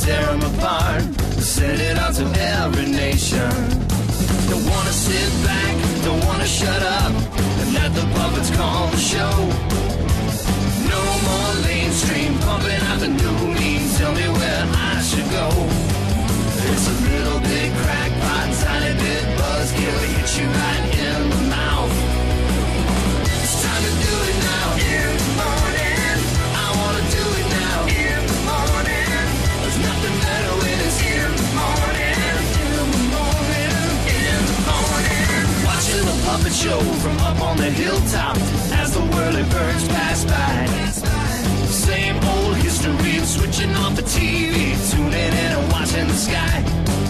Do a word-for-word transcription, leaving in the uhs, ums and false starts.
tear them apart, send it out to every nation. Don't wanna sit back, don't wanna shut up, and let the puppets call the show. No more mainstream pumping out the new leads, tell me where I should go. It's a little bit crackpot, tiny bit buzzkill, hit you right in the mouth. It's time to do it now, in the morning. I wanna do it now, in the morning. There's nothing better when it's in the morning, in the morning, in the morning. Watching the puppet show from up on the hilltop as the whirly birds pass by. Same old history, switching off the T V, tuning in and watching the sky.